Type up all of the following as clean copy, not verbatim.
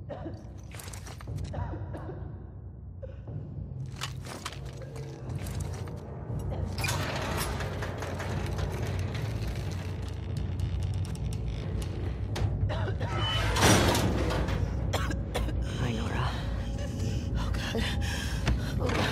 Hi, Nora. Oh, God. Oh, God.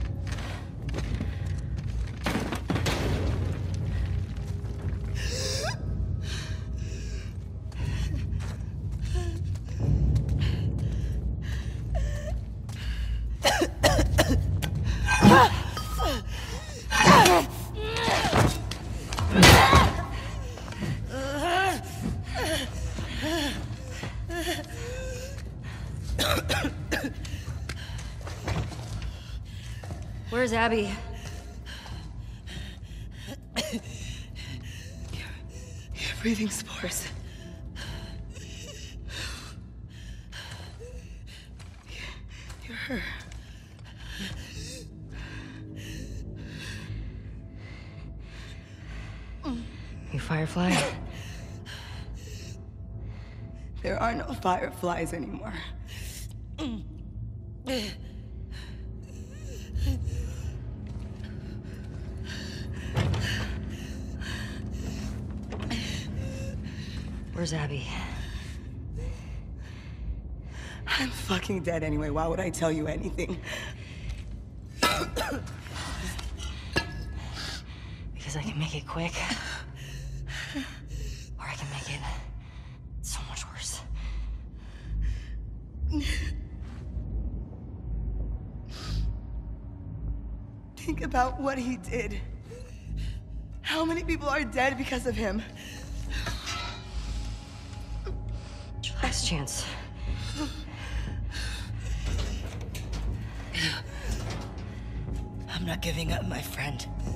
Where's Abby? You're breathing spores. You're her. You Firefly? There are no fireflies anymore. Where's Abby? I'm fucking dead anyway. Why would I tell you anything? Because I can make it quick. Or I can make it so much worse. Think about what he did. How many people are dead because of him? It's your last chance. I'm not giving up, my friend.